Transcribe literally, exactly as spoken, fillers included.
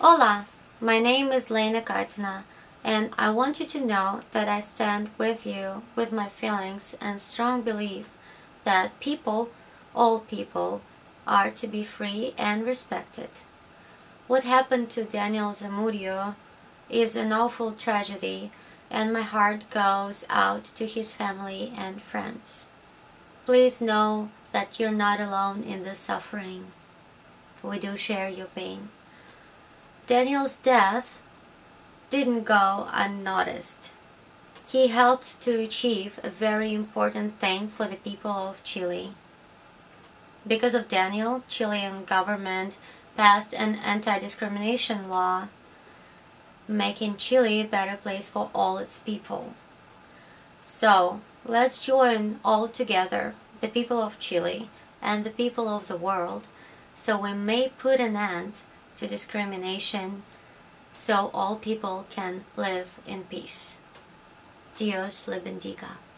Hola, my name is Lena Kaitana, and I want you to know that I stand with you with my feelings and strong belief that people, all people, are to be free and respected. What happened to Daniel Zamudio is an awful tragedy, and my heart goes out to his family and friends. Please know that you're not alone in this suffering. We do share your pain. Daniel's death didn't go unnoticed. He helped to achieve a very important thing for the people of Chile. Because of Daniel, Chilean government passed an anti-discrimination law, making Chile a better place for all its people. So, let's join all together, the people of Chile and the people of the world, so we may put an end to discrimination, so all people can live in peace. Dios le bendiga.